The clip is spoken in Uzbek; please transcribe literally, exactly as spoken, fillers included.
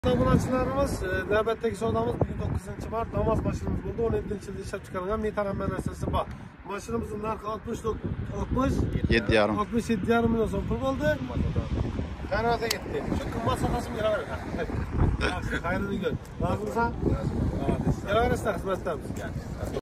Obunachilarimiz, navbatdagi savdomiz bugun to'qqizinchi mart namoz mashinamiz bo'ldi. o'n yettinchi yilda ishlab chiqarilgan metan narsasi bor. Mashinamizning narxi oltmish yetti yarim oltmish yetti yarim million so'm pul bo'ldi. Qanota ketdi. Shu qimmat sohasini beraveradi. Xayrli kun. Rozimisan? Beraverasizlar xizmatdamiz.